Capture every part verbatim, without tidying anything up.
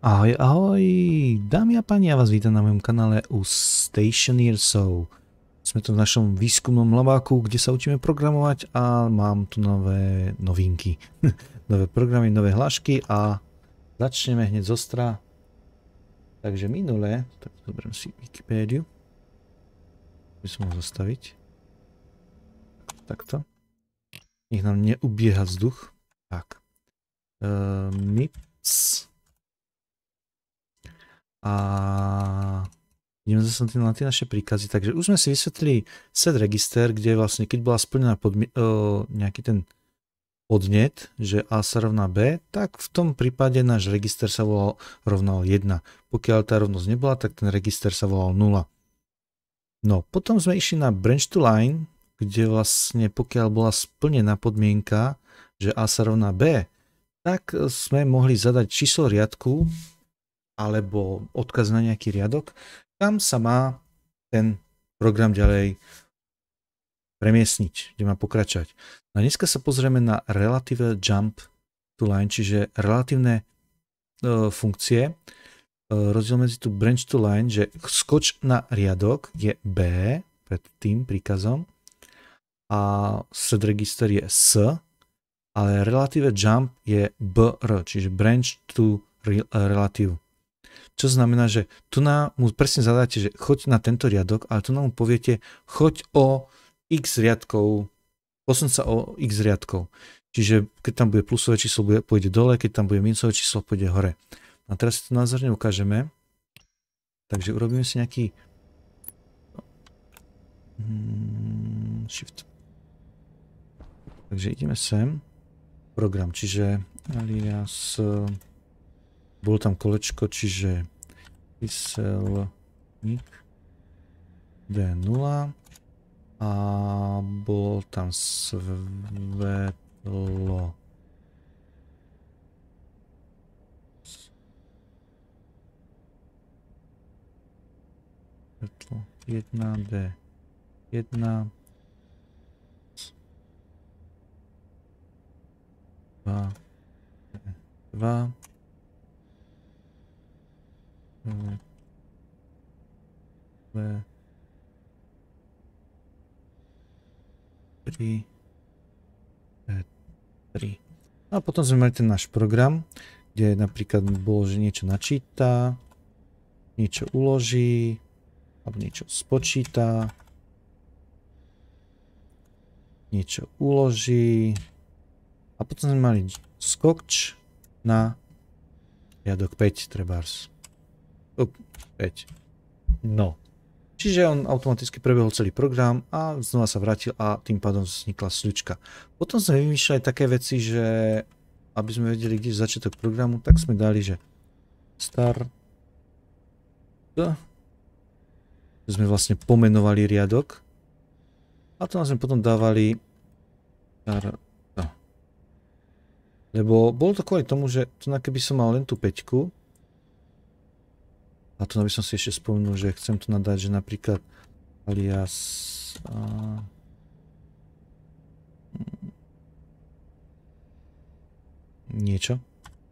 Ahoj, ahoj, dámy a páni, ja vás vítam na mojom kanále u Stationeersov. Sme tu v našom výskumnom labáku, kde sa učíme programovať a mám tu nové novinky. Nové programy, nové hlášky a začneme hneď z ostra. Takže minule, tak zoberiem si Wikipédiu. By som mohol zostaviť. Takto. Nech nám neubieha vzduch. Tak. Uh, Mips. A ideme zase na tie naše príkazy. Takže už sme si vysvetlili set register, kde vlastne keď bola splnená podmi- uh, nejaký ten podnet, že A sa rovná B, tak v tom prípade náš register sa volal rovnal jeden. Pokiaľ tá rovnosť nebola, tak ten register sa volal nula. No, potom sme išli na branch to line, kde vlastne pokiaľ bola splnená podmienka, že A sa rovná B, tak sme mohli zadať číslo riadku alebo odkaz na nejaký riadok, kam sa má ten program ďalej premiestniť, kde má pokračovať. No dneska sa pozrieme na relative jump to line, čiže relatívne e, funkcie. E, rozdiel medzi tu branch to line, že skoč na riadok je B pred tým príkazom a set register je S, ale relative jump je B R, čiže branch to relative. Čo znamená, že tu nám mu presne zadáte, že choď na tento riadok, ale tu nám mu poviete, choď o x riadkov, posun sa o x riadkov. Čiže keď tam bude plusové číslo, bude, pôjde dole, keď tam bude minusové číslo, pôjde hore. A teraz si to názorne ukážeme. Takže urobíme si nejaký hmm, shift. Takže ideme sem. Program, čiže alias bolo tam kolečko, čiže kyselník D nula a bolo tam svetlo. Svetlo jedna D jedna dva dva tri tri. A potom sme mali ten náš program, kde napríklad bolo, že niečo načíta, niečo uloží, alebo niečo spočíta, niečo uloží a potom sme mali skokč na riadok päť trebárs. päť. No. Čiže on automaticky prebehol celý program a znova sa vrátil a tým pádom vznikla sľučka. Potom sme vymýšľali také veci, že aby sme vedeli, kde je začiatok programu, tak sme dali, že start. Sme vlastne pomenovali riadok. A to sme potom dávali start. Lebo bolo to kvôli tomu, že to keby som mal len tú päťku, a tu by som si ešte spomenul, že chcem tu nadať, že napríklad alias a... niečo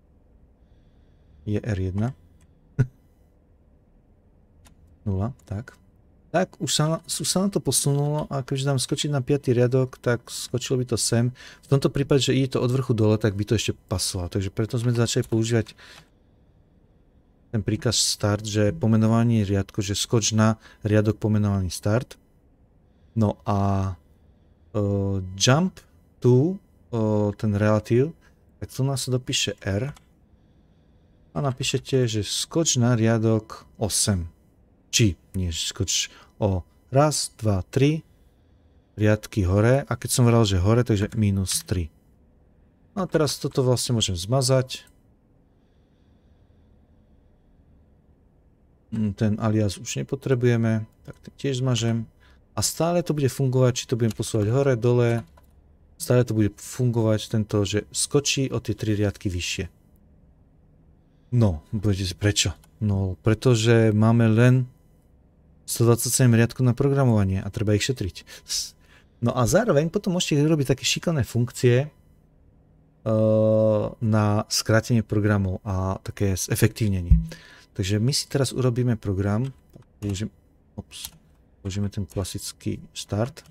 je er jeden nula, tak. Tak už sa, už sa na to posunulo a keďže dám skočiť na piaty riadok, tak skočilo by to sem. V tomto prípade, že ide to od vrchu dole, tak by to ešte pasovalo. Takže preto sme začali používať ten príkaz start, že pomenovanie riadku, že skoč na riadok pomenovaný start. No a uh, jump to, uh, ten relatív, tak tu nás sa dopíše R a napíšete, že skoč na riadok osem. Či, nie, skoč o raz, dva, tri riadky hore a keď som vral, že hore, takže minus tri. No a teraz toto vlastne môžem zmazať. Ten alias už nepotrebujeme, tak ten tiež zmažem. A stále to bude fungovať, či to budem posúvať hore, dole. Stále to bude fungovať tento, že skočí o tie tri riadky vyššie. No, budete si prečo? No, pretože máme len stodvadsaťsedem riadkov na programovanie a treba ich šetriť. No a zároveň potom môžete robiť také šikovné funkcie, na skrátenie programov a také zefektívnenie. Takže my si teraz urobíme program, použijeme, ops, použijeme ten klasický start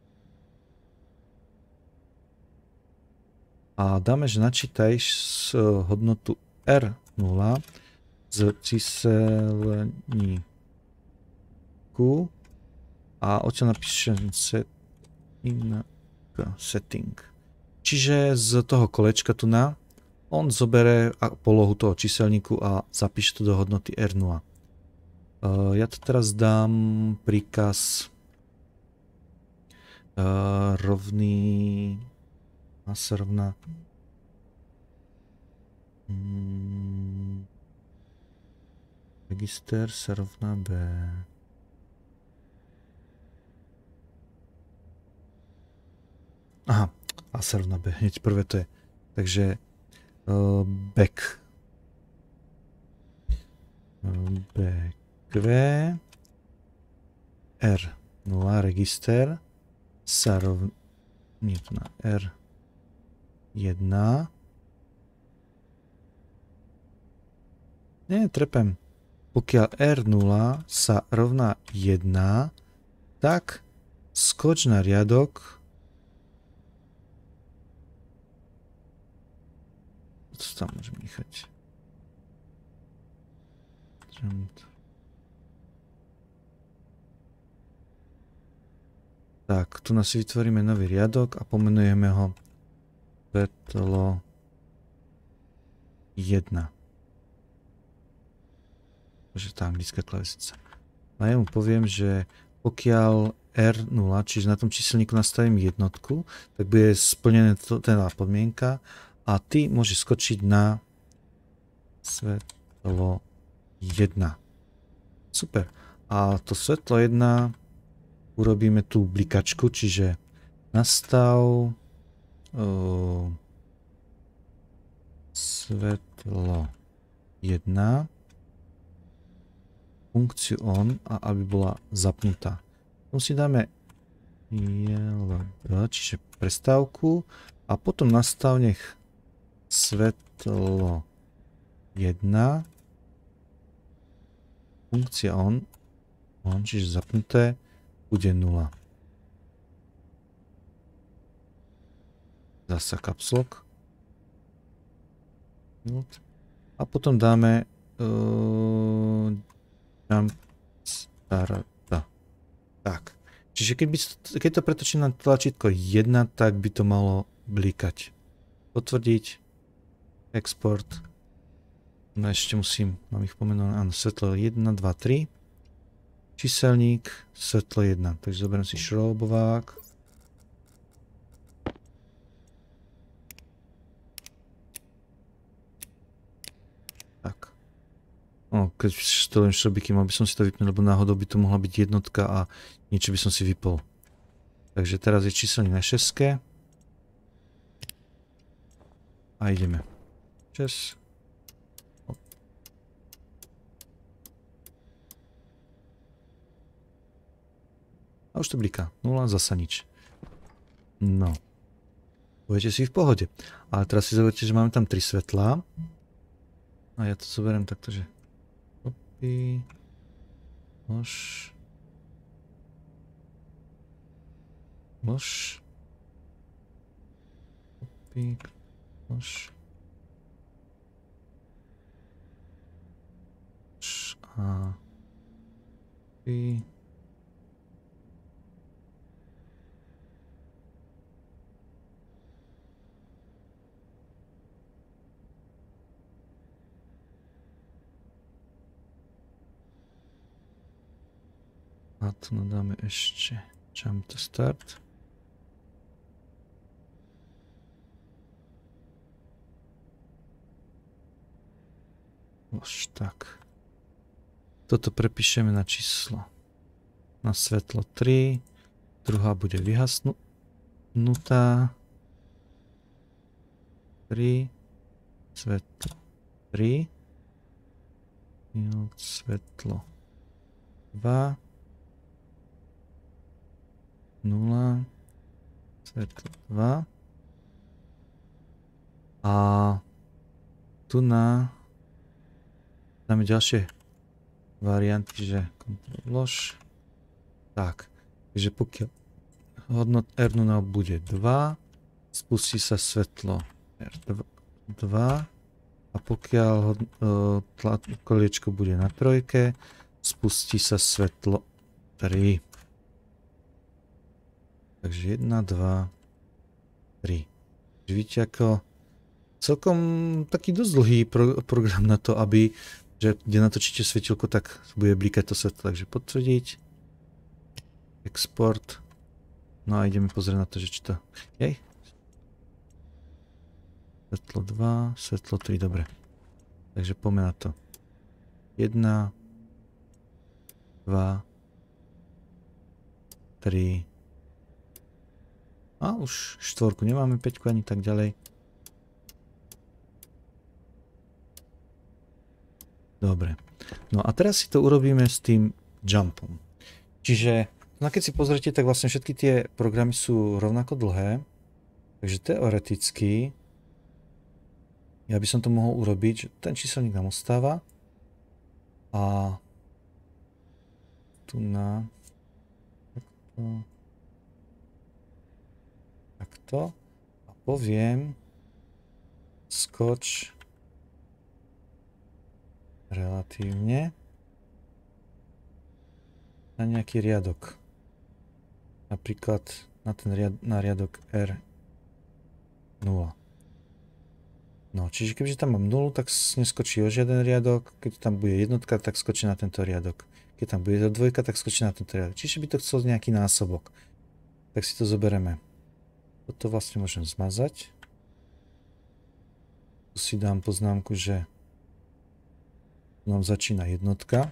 a dáme, že načítaj hodnotu er nula z číselníku a odtiaľ napíšem setting. setting. Čiže z toho kolečka tu na, on zobere polohu toho číselníku a zapíše to do hodnoty er nula. Uh, ja to teraz dám príkaz uh, rovný a sa rovná hmm, register sa rovná b. Aha, a sa rovná b, hneď prvé to je. Takže uh, back bq er nula register sa rovná nie to na er jedna. Nie, trepem. Pokiaľ er nula sa rovná jedna, tak skoč na riadok. Co tam môžem nechať? Tak, tu nás vytvoríme nový riadok a pomenujeme ho svetlo jedna. Takže tá anglická klávesnica. A ja mu poviem, že pokiaľ er nula, čiže na tom číselníku nastavím jednotku, tak bude splnená tá podmienka a ty môžeš skočiť na svetlo jedna. Super. A to svetlo jedna urobíme tú blikačku, čiže nastav uh, svetlo jedna funkciu on a aby bola zapnutá. Tu si dáme čiže prestávku a potom nastav nech svetlo jedna funkcia on, on, čiže zapnuté, bude nula. Zasa caps lock. A potom dáme uh, jump starta. Tak. Čiže keď, by, keď to pretočím na tlačítko jedna, tak by to malo blikať. Potvrdiť. Export. No ešte musím, mám ich pomenované, áno, svetlo jedna, dva, tri. Číselník, svetlo jedna. Takže zoberiem si šroubovák. Tak. No, keď stojem šrobiky, mal by som si to vypnúť, lebo náhodou by to mohla byť jednotka a niečo by som si vypol. Takže teraz je číselník na šeske. A ideme. šesť. A už to bliká. nula, zasa nič. No. Budete si v pohode. Ale teraz si zoberte, že máme tam tri svetlá. A ja to zoberiem takto, že... Copy. Lož. Lož. Copy. Lož. A... Copy. A tu nadáme ešte jump to start. Už tak. Toto prepíšeme na číslo. Na svetlo tri. Druhá bude vyhasnutá. tri. Svetlo tri. Svetlo dva. nula, svetlo dva. A tu na dáme ďalšie varianty, že vlož. Tak, takže pokiaľ hodnot R nula bude dva, spustí sa svetlo R dva a pokiaľ uh, koliečko bude na trojke, spustí sa svetlo tri. Takže jedna, dva, tri. Vidíte, ako celkom taký dosť dlhý pro, program na to, aby, že kde natočíte svetielko, tak bude blikať to svetlo. Takže potvrdiť. Export. No a ideme pozrieť na to, že či to... Hej. Svetlo dva, svetlo tri, dobre. Takže poďme na to. jedna, dva, tri. A už štvorku nemáme, päťku ani tak ďalej. Dobre. No a teraz si to urobíme s tým jumpom. Čiže, no keď si pozrite, tak vlastne všetky tie programy sú rovnako dlhé. Takže teoreticky ja by som to mohol urobiť, že ten číselník nám ostáva. A tu na takto, takto a poviem skoč relatívne na nejaký riadok. Napríklad na ten riad, na riadok R nula. No, čiže keďže tam mám nulu, tak neskočí o žiaden riadok. Keď tam bude jednotka, tak skočí na tento riadok. Keď tam bude dvojka, tak skočí na tento riadok. Čiže by to chcel nejaký násobok. Tak si to zoberieme. Toto vlastne môžem zmazať. Tu si dám poznámku, že nám začína jednotka.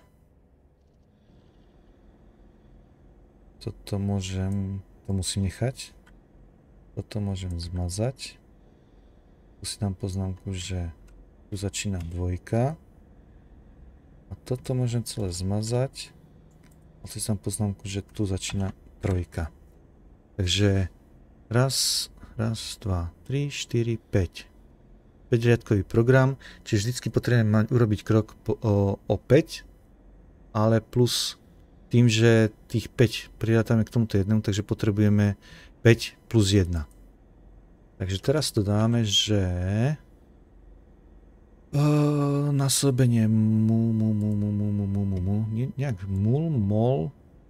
Toto môžem, to musím nechať. Toto môžem zmazať. Tu si dám poznámku, že tu začína dvojka. A toto môžem celé zmazať. A tu si dám poznámku, že tu začína trojka. Takže raz, raz, dva, tri, štyri, päť. päťriadkový program, čiže vždycky potrebujeme mať, urobiť krok po, o, o päť, ale plus tým, že tých päť prirátame k tomuto jednému, takže potrebujeme päť plus jeden. Takže teraz to dáme, že uh, násobenie mu, mu, mu, mu, mu, mu, mu, mu, mu, ne, nejak mul, mol,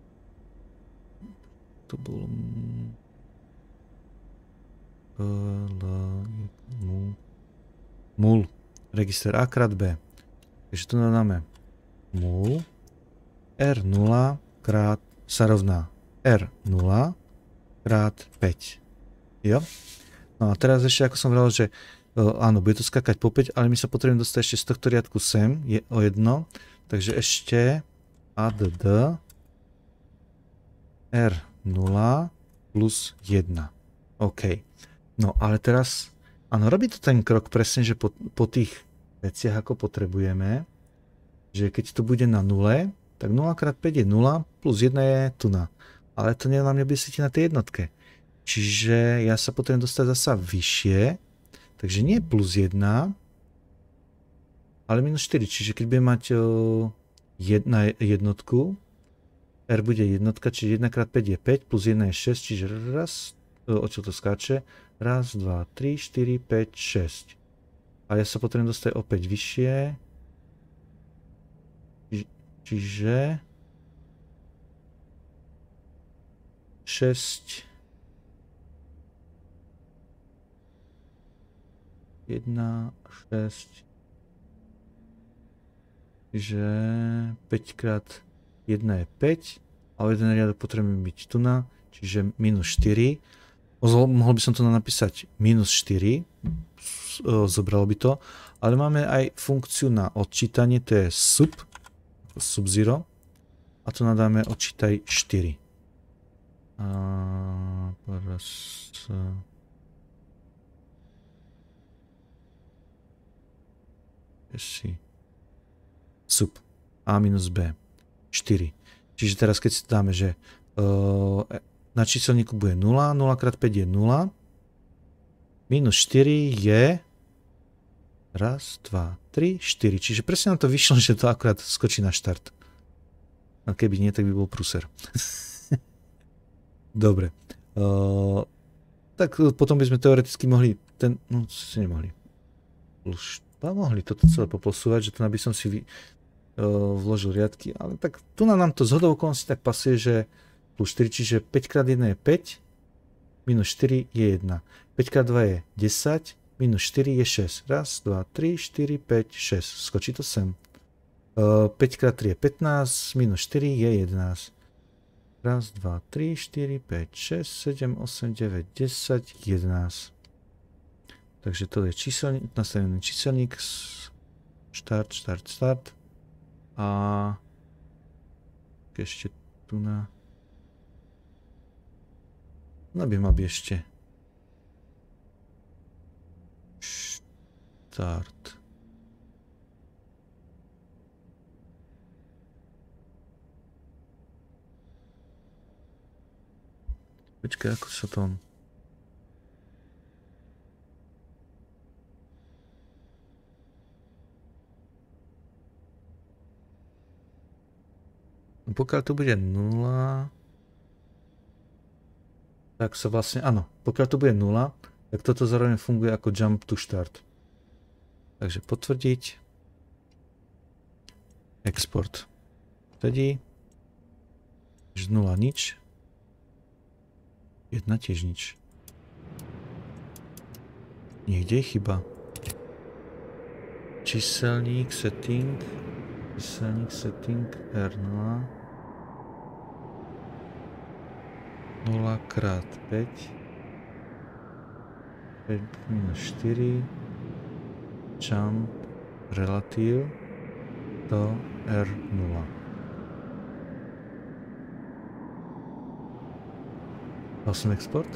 to bol mu, mul, register A krát B. Takže tu dáme mul, R nula krát sa rovná R nula krát päť. Jo? No a teraz ešte, ako som vravel, že uh, áno, bude to skakať po päť, ale my sa potrebujeme dostať ešte z tohto riadku sem, je o jedno. Takže ešte add R nula plus jeden. OK. No ale teraz, áno, robí to ten krok presne, že po, po tých veciach, ako potrebujeme, že keď to bude na nule, tak nula krát päť je nula, plus jeden je tu na. Ale to nám nebude svietiť na tej jednotke. Čiže ja sa potrebujem dostať zasa vyššie, takže nie plus jeden, ale minus štyri. Čiže keď budem mať jedna jednotku, R bude jednotka, čiže jeden krát päť je päť, plus jeden je šesť, čiže raz, odtiaľ to skáče, raz, dva, tri, štyri, päť, šesť. A ja sa potrebujem dostať opäť vyššie, čiže šesť, jeden, šesť, čiže päť krát jeden je päť, ale jeden riadok potrebujeme byť tu na, čiže minus štyri. Mohol by som tu napísať minus štyri, zobralo by to, ale máme aj funkciu na odčítanie, to je sub, sub zero, a tu nadáme odčítaj štyri. A teraz... si sub A minus B štyri. Čiže teraz keď si dáme, že uh, na číselníku bude nula, nula krát päť je nula, minus štyri je Raz, dva, tri, štyri. Čiže presne nám to vyšlo, že to akurát skočí na štart. A keby nie, tak by bol prúser. Dobre. Uh, tak potom by sme teoreticky mohli ten... No, si nemohli. Už mohli toto celé poposúvať, že to by som si vy, uh, vložil riadky, ale tak tu na nám to z hodou okolností tak pasuje, že plus štyri, čiže päť krát jeden je päť, minus štyri je jedna. päť krát dva je desať, minus štyri je šesť. Raz, dva, tri, štyri, päť, šesť. Skočí to sem. Uh, päť krát tri je pätnásť, minus štyri je jedenásť. Raz, dva, tri, štyri, päť, šesť, sedem, osem, deväť, desať, jedenásť. Takže to je číselník, nastavený číselník. Štart, štart, štart. A ešte tu na... No by mal by ešte... Start. Počkaj, ako sa to... Pokiaľ to bude nula... Tak sa vlastne... Áno, pokiaľ to bude nula, tak toto zároveň funguje ako jump to start. Takže potvrdiť. Export. Vtedy. nula nič. jedna tiež nič. Niekde je chyba. Číselník, setting. Číselník, setting, R nula. nula krát päť. päť minus štyri. Jump relatív do R nula. Dal som export.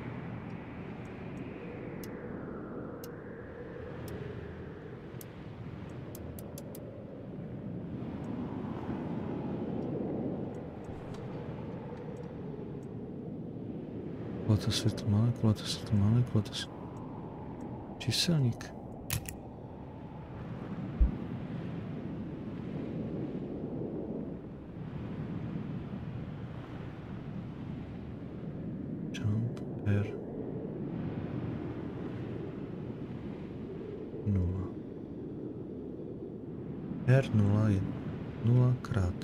Kulaté svetlo malé, kulaté svetlo malé, kulaté svetlo... Číselník. Jump R nula. R nula je nula krát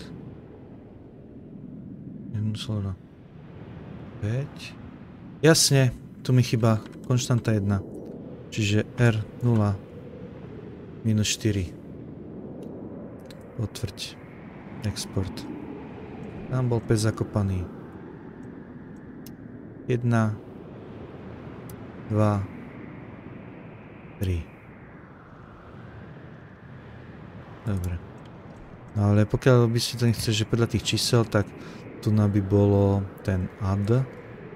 jeden celá päť. Jasne, tu mi chýba konštanta jedna. Čiže R nula minus štyri. Potvrď. Export. Tam bol päť zakopaný. jedna, dva, tri. Dobre. No ale pokiaľ by ste to nechceli, že podľa tých čísel, tak tu by bolo ten add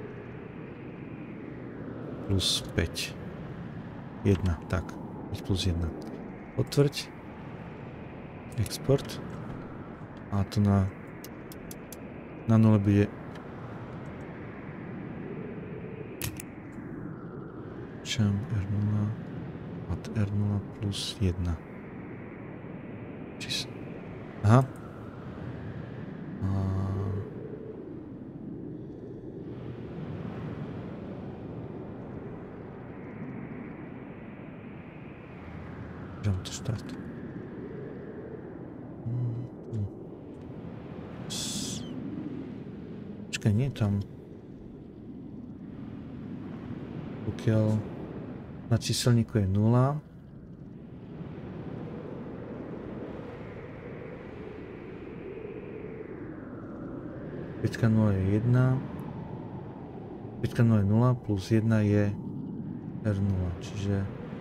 plus päť. jedna, tak. päť plus jedna. Potvrď. Export. A tu na na nule bude jump R nula od R nula plus jedna. Číslo. Aha. A... Jump to start. Počkaj, nie tam. Pokiaľ na číselníku je nula. päť nula je jedna. päť nula je nula plus jedna je R nula, čiže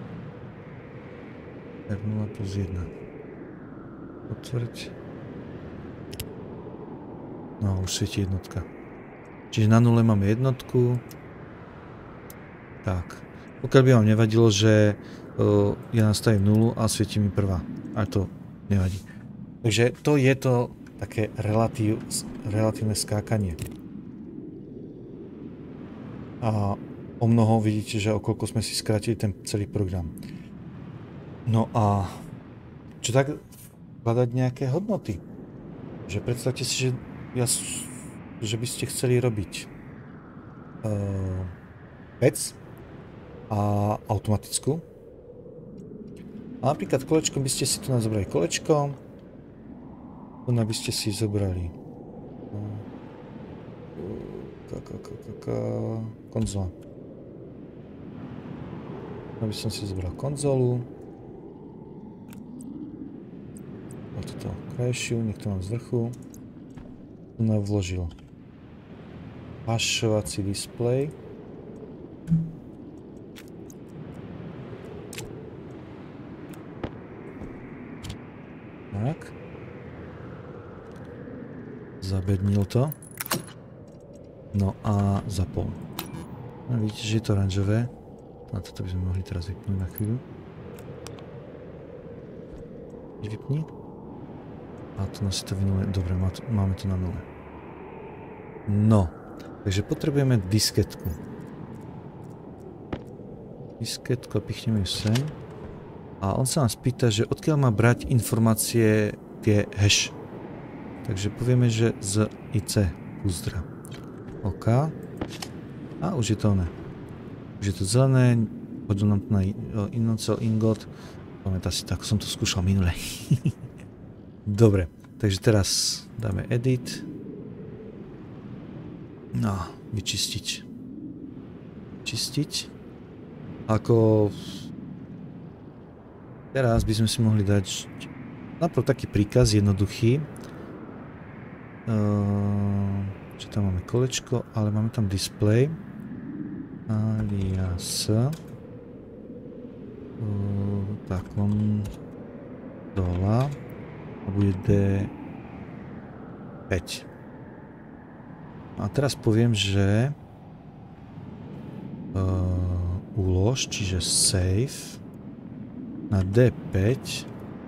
R nula plus jedna. Potvrď. No, už svieti jednotka. Čiže na nule máme jednotku. Tak. Pokiaľ by vám nevadilo, že uh, ja nastavím nulu a svieti mi prvá. Ale to nevadí. Takže to je to také relatív, relatívne skákanie. A o mnoho vidíte, že o koľko sme si skrátili ten celý program. No a čo tak hľadať nejaké hodnoty? Že predstavte si, že, ja, že by ste chceli robiť uh, vec a automatickú. A napríklad kolečkom by ste si tu zobrali kolečko. Tu by ste si zobrali konzola. Aby som si zobral konzolu. A toto krajšiu, niekto mám z vrchu. Tu nám vložil hašovací displej. Tak. Zabednil to. No a zapol. No, vidíte, že je to oranžové. Na toto by sme mohli teraz vypnúť na chvíľu. Vypni. A tu nás si to vynule. Dobre, má to, máme to na nule. No. Takže potrebujeme disketku. Disketku, pichneme ju sem. A on sa nás pýta, že odkiaľ má brať informácie tie hash. Takže povieme, že z I C. Uzdra. OK. A už je to oné. Už je to zelené. Hodil nám to na inocel ingot. Pamätá si, tak som to skúšal minule. Dobre. Takže teraz dáme edit. No, vyčistiť. Čistiť. Ako... Teraz by sme si mohli dať najprv taký príkaz jednoduchý. Uh, že tam máme kolečko, ale máme tam display. Alias. Uh, tak on dola. A bude D päť. A teraz poviem, že uh, ulož, čiže save na D päť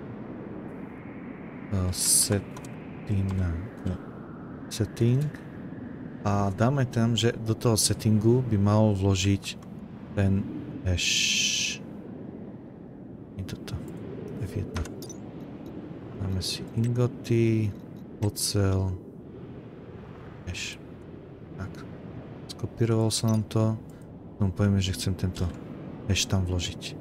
uh, setting, no, setting a dáme tam, že do toho settingu by mal vložiť ten hash. I toto. F jedna. Dáme si ingoty, ocel, hash. Tak. Skopíroval sa nám to. Potom povieme, že chcem tento hash tam vložiť.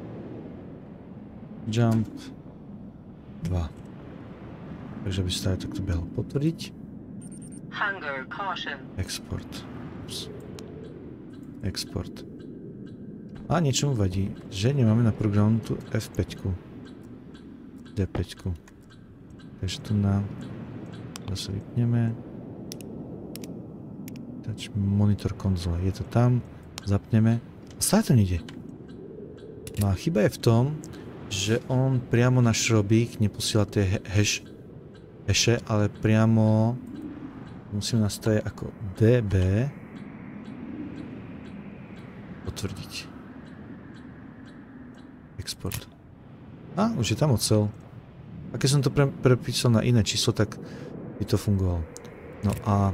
Jump dva. Takže by sa takto behol potvrdiť. Export. Ups. Export. A niečo mu vadí, že nemáme na programu tu F päť. D päť. Takže tu na... Zase vypneme. Touch monitor konzole. Je to tam. Zapneme. A stále to nejde. No a chyba je v tom, že on priamo na šrobík neposiela tie hash, hashe, ale priamo musíme nastaviť ako db potvrdiť. Export. A, už je tam ocel. A keď som to pre, prepísal na iné číslo, tak by to fungovalo. No a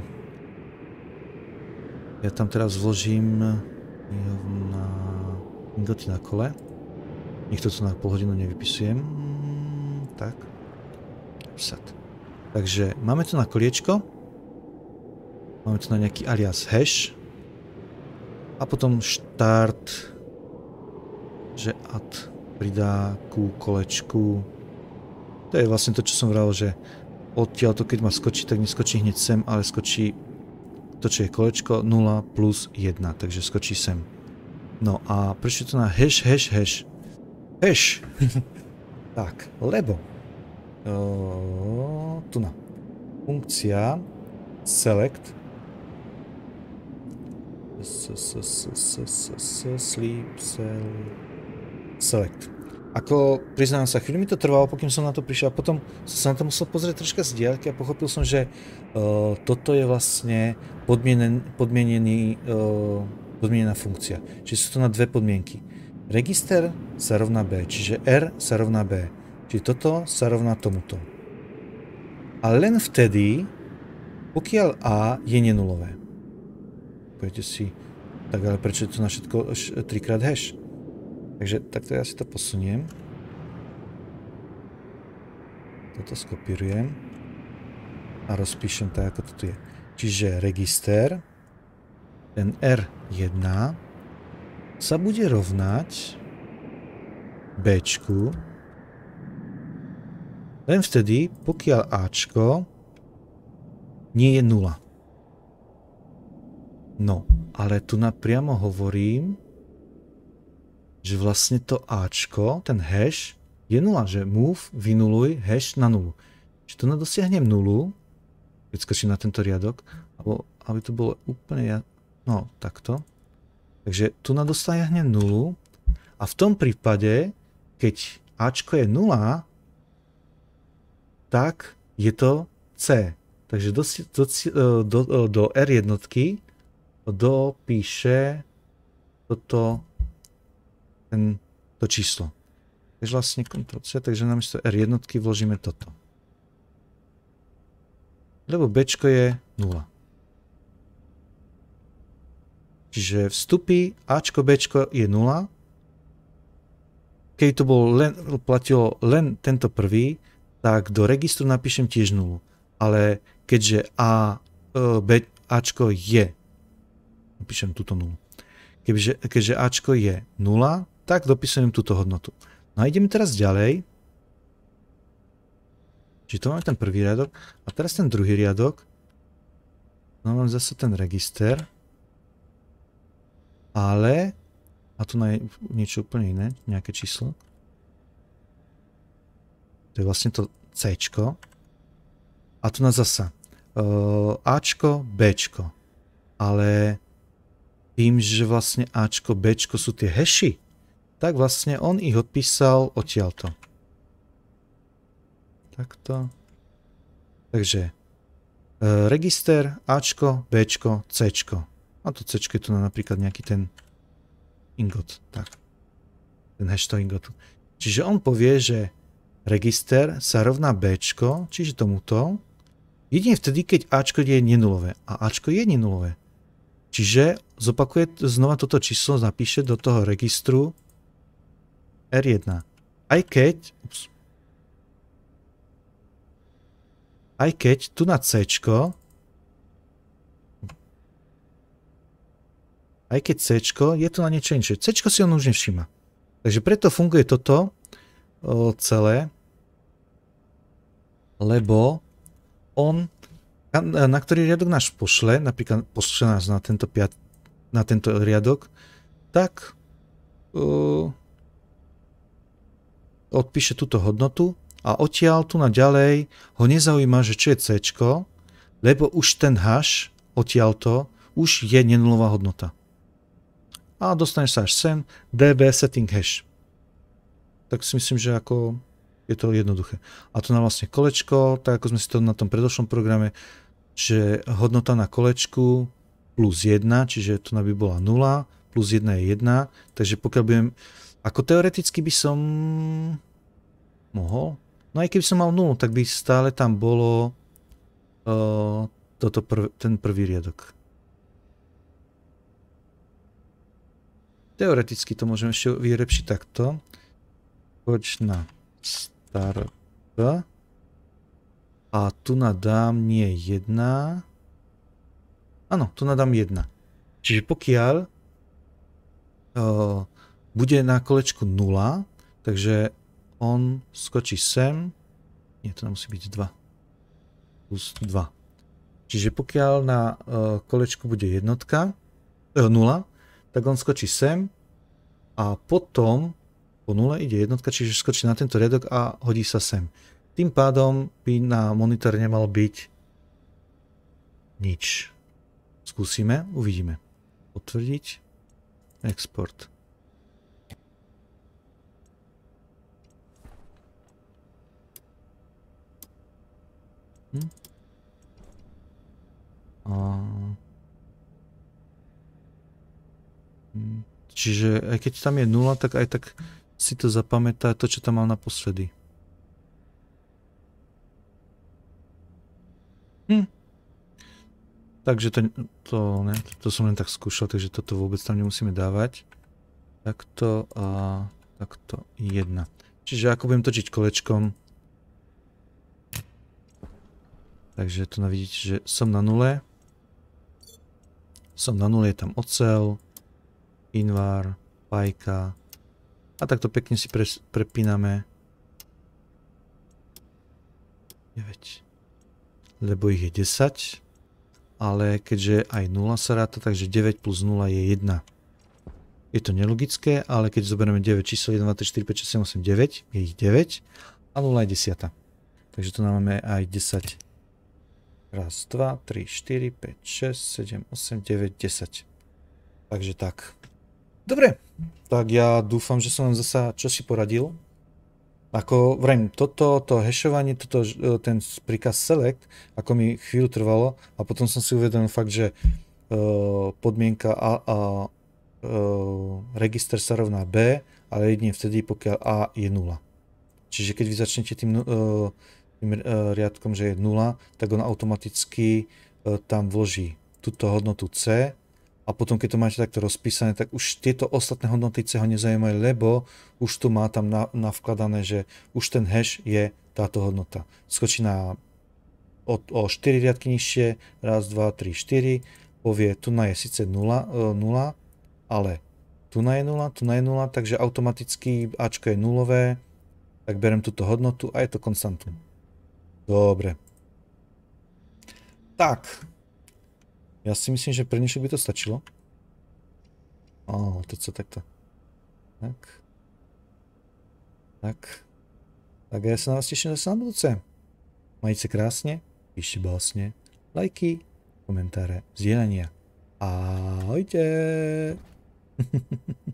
ja tam teraz vložím na ingoty na kole. Nech to tu na pol hodinu nevypisujem. Tak. Psat. Takže máme tu na koliečko. Máme tu na nejaký alias hash. A potom štart. Že add pridá ku kolečku. To je vlastne to, čo som vral, že odtiaľ to, keď má skočí, tak neskočí hneď sem, ale skočí to, čo je kolečko, nula plus jedna. Takže skočí sem. No a prečo to na hash, hash, hash? Hash. Tak, lebo uh, tu na funkcia select sleep select. Ako priznám sa, chvíľu mi to trvalo, pokým som na to prišiel, a potom som sa na to musel pozrieť troška z diaľky a pochopil som, že uh, toto je vlastne podmienený, podmienený, uh, podmienená funkcia. Čiže sú to na dve podmienky. Register sa rovná B, čiže R sa rovná B. Čiže toto sa rovná tomuto. A len vtedy, pokiaľ A je nenulové. Poviete si, tak ale prečo je to na všetko trikrát hash? Takže takto ja si to posuniem. toto skopírujem a rozpíšem tak, ako to tu je. Čiže register, ten er jedna sa bude rovnať Bčku len vtedy, pokiaľ Ačko nie je nula. No, ale tu napriamo hovorím, že vlastne to Ačko, ten hash, je nula, že move, vynuluj, hash na nulu. Čiže tu dosiahnem nulu, keď skočím na tento riadok, alebo aby to bolo úplne, no takto. Takže tu dosiahnem nulu a v tom prípade, keď Ačko je nula, tak je to C. Takže do, do, do, do er jednotky dopíše toto, ten, to číslo. Takže vlastne kontrol C, takže namiesto er jednotky vložíme toto. Lebo Bčko je nula. Čiže vstupy Ačko, Bčko je nula. Keď to bol len, platilo len tento prvý, tak do registru napíšem tiež nulu. Ale keďže A, B, Ačko je, napíšem túto nulu. Keďže, keďže Ačko je nula, tak dopisujem túto hodnotu. No a ideme teraz ďalej. Čiže to máme ten prvý riadok. A teraz ten druhý riadok. No mám zase ten register. Ale, a tu je niečo úplne iné, nejaké číslo. To je vlastne to Cčko. A tu nás zasa uh, Ačko, Bčko. Ale tým, že vlastne Ačko, Bčko sú tie hashi, tak vlastne on ich odpísal odtiaľto. Takto. Takže uh, register Ačko, Bčko, Cčko. A to Cčko je tu napríklad nejaký ten ingot. Tak. Ten hash toho ingotu. Čiže on povie, že register sa rovná Bčko, čiže tomuto, jedine vtedy, keď Ačko je nenulové. A Ačko je nenulové. Čiže zopakuje znova toto číslo, napíše do toho registru er jedna. Aj keď, ups, aj keď tu na Cčko, aj keď Cčko, je tu na niečo inšie. Cčko si on už nevšíma. Takže preto funguje toto o, celé, lebo on, na, na ktorý riadok náš pošle, napríklad pošle nás na tento, piat, na tento riadok, tak uh, odpíše túto hodnotu a odtiaľ tu na ďalej ho nezaujíma, že čo je Cčko, lebo už ten hash odtiaľto už je nenulová hodnota. A dostaneš sa až sem, db setting hash. Tak si myslím, že ako je to jednoduché. A tu na vlastne kolečko, tak ako sme si to na tom predošlom programe, že hodnota na kolečku plus jedna, čiže tu by bola nula, plus jedna je jedna, takže pokiaľ budem, ako teoreticky by som mohol, no aj keby som mal nulu, tak by stále tam bolo uh, toto prv, ten prvý riadok. Teoreticky to môžeme ešte vylepšiť takto. Poď na start. A tu nadám nie jedna. Áno, tu nadám jedna. Čiže pokiaľ uh, bude na kolečku nula, takže on skočí sem. Nie, to musí byť dva. Plus dva. Čiže pokiaľ na uh, kolečku bude jednotka, uh, nula, tak on skočí sem a potom po nule ide jednotka, čiže skočí na tento riadok a hodí sa sem. Tým pádom by na monitore nemal byť nič. Skúsime, uvidíme. Potvrdiť. Export. Hm. A... Hm. Čiže aj keď tam je nula, tak aj tak si to zapamätá to, čo tam mal naposledy. Hm. Takže to, to, ne, to som len tak skúšal, takže toto vôbec tam nemusíme dávať. Takto a takto jedna. Čiže ako budem točiť kolečkom, Takže tu vidíte, že som na nule. Som na nule, je tam oceľ, invar, pajka. A takto pekne si pre, prepíname. deväť. Lebo ich je desať. Ale keďže aj nula sa ráta, takže deväť plus nula je jeden. Je to nelogické, ale keď zoberieme deväť číslo jeden, dva, tri, štyri, päť, šesť, sedem, osem, deväť, je ich deväť a nula je desať. Takže tu máme aj desať. Raz, dva, tri, štyri, päť, šesť, sedem, osem, deväť, desať. Takže tak. Dobre, tak ja dúfam, že som vám zasa čosi poradil. Ako vrajím, toto, to hashovanie, toto, ten príkaz select, ako mi chvíľu trvalo a potom som si uvedomil fakt, že uh, podmienka A a uh, register sa rovná B, ale jedine vtedy, pokiaľ A je nula. Čiže keď vy začnete tým, uh, tým uh, riadkom, že je nula, tak on automaticky uh, tam vloží túto hodnotu C a potom keď to máte takto rozpísané, tak už tieto ostatné hodnoty C ho nezaujímajú, lebo už tu má tam na, navkladané, že už ten hash je táto hodnota. Skočí na o, o štyri riadky nižšie, raz, dva, tri, štyri, povie, tu na je síce nula, nula, ale tu na je nula, tu na je nula, takže automaticky Ačko je nulové, tak berem túto hodnotu a je to konstantum. Dobre. Tak. Ja si myslím, že pre dnešok by to stačilo. Ó, to co takto. Tak. Tak. Tak ja sa na vás teším zase na budúce. Majte sa krásne, píšte básne, lajky, komentáre, zdieľania. Ahojte.